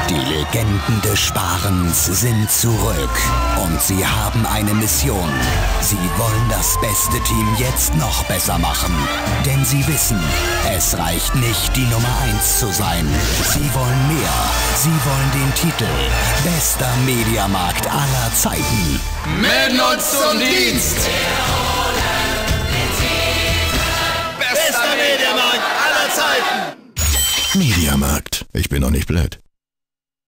Die Legenden des Sparens sind zurück und sie haben eine Mission. Sie wollen das beste Team jetzt noch besser machen. Denn sie wissen, es reicht nicht, die Nummer 1 zu sein. Sie wollen mehr. Sie wollen den Titel Bester Mediamarkt aller Zeiten. Melden uns zum Dienst! Bester Mediamarkt aller Zeiten! Mediamarkt. Ich bin doch nicht blöd.